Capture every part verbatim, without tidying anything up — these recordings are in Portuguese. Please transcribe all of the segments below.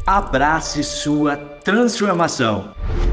Abrace sua transformação.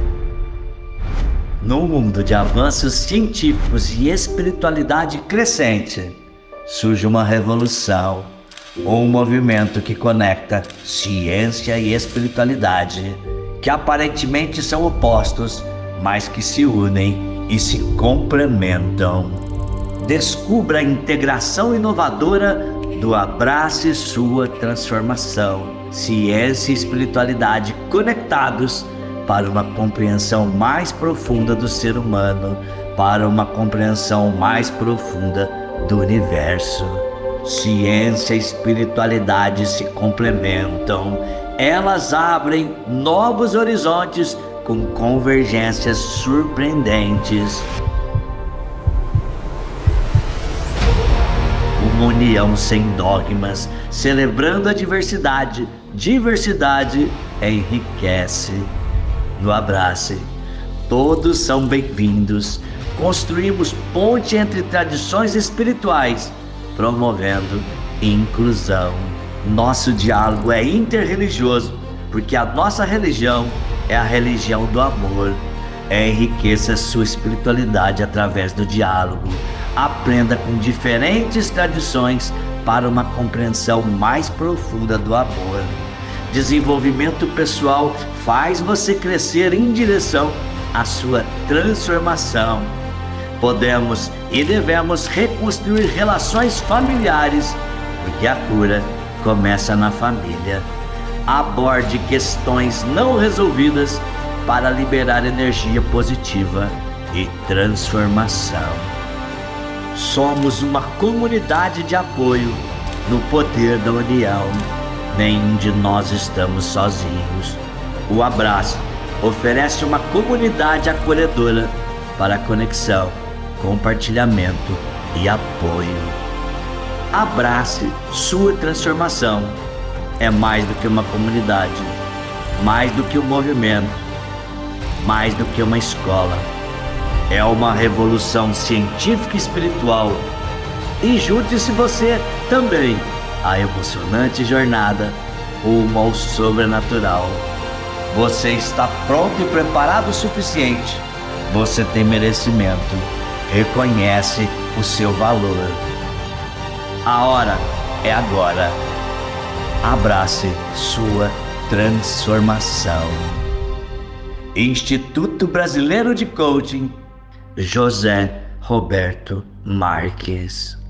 No mundo de avanços científicos e espiritualidade crescente, surge uma revolução, ou um movimento que conecta ciência e espiritualidade, que aparentemente são opostos, mas que se unem e se complementam. Descubra a integração inovadora do Abrace Sua Transformação. Ciência e espiritualidade conectados para uma compreensão mais profunda do ser humano, para uma compreensão mais profunda do universo. Ciência e espiritualidade se complementam. Elas abrem novos horizontes com convergências surpreendentes. Uma união sem dogmas, celebrando a diversidade. Diversidade enriquece. No Abrace, todos são bem-vindos. Construímos ponte entre tradições espirituais, promovendo inclusão. Nosso diálogo é interreligioso, porque a nossa religião é a religião do amor. Enriqueça sua espiritualidade através do diálogo. Aprenda com diferentes tradições para uma compreensão mais profunda do amor. Desenvolvimento pessoal faz você crescer em direção à sua transformação. Podemos e devemos reconstruir relações familiares, porque a cura começa na família. Aborde questões não resolvidas para liberar energia positiva e transformação. Somos uma comunidade de apoio no poder da união. Nenhum de nós estamos sozinhos. O Abrace oferece uma comunidade acolhedora para conexão, compartilhamento e apoio. Abrace sua transformação. É mais do que uma comunidade, mais do que um movimento, mais do que uma escola. É uma revolução científica e espiritual. E junte-se você também à emocionante jornada rumo ao sobrenatural. Você está pronto e preparado o suficiente. Você tem merecimento. Reconhece o seu valor. A hora é agora. Abrace sua transformação. Instituto Brasileiro de Coaching, José Roberto Marques.